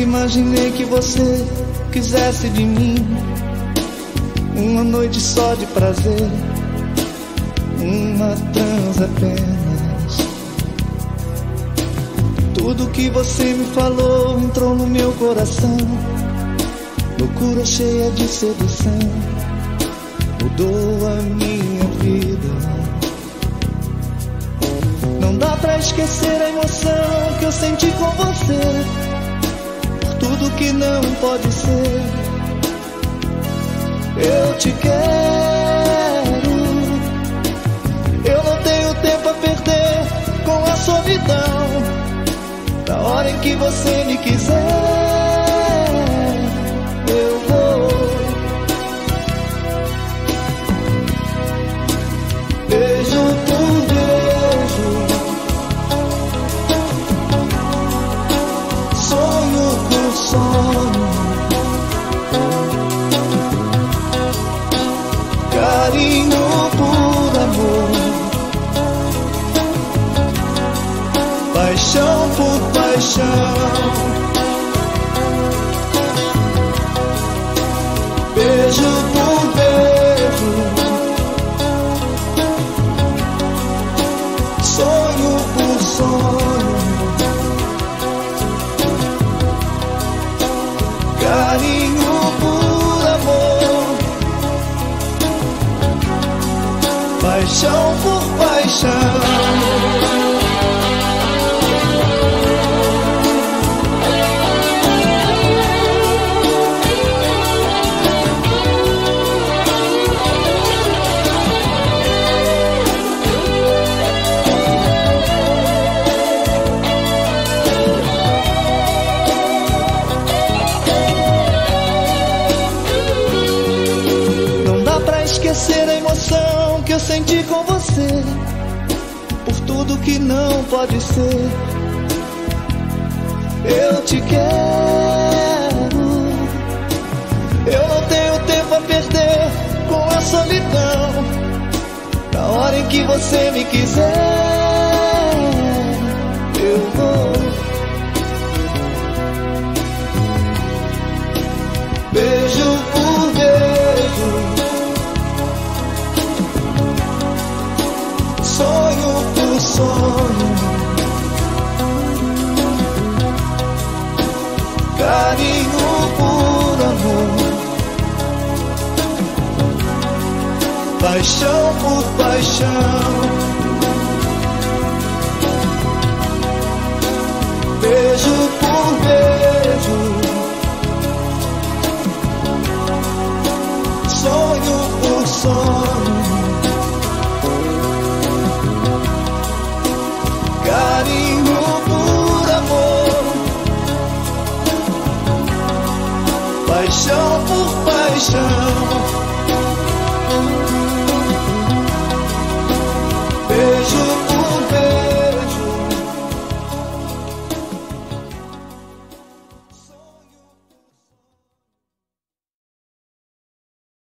imaginei que você quisesse de mim uma noite só de prazer, uma trans apenas. Tudo que você me falou entrou no meu coração, loucura cheia de sedução, mudou a minha vida. Não dá pra esquecer a emoção que eu senti com você, por tudo que não pode ser. Eu te quero, eu não tenho tempo a perder com a solidão. Da hora em que você me quiser, eu vou. Beijo por beijo, sonho por sonho, carinho por amor, paixão por paixão. Beijo por beijo, sonho por sonho, carinho por amor, paixão por paixão. Esquecer a emoção que eu senti com você, por tudo que não pode ser. Eu te quero, eu não tenho tempo a perder com a solidão. Na hora em que você me quiser, eu vou. Beijo por beijo, sonho por sonho, carinho por amor, paixão por paixão. Beijo por beijo, sonho por sonho, carinho por amor, paixão por paixão.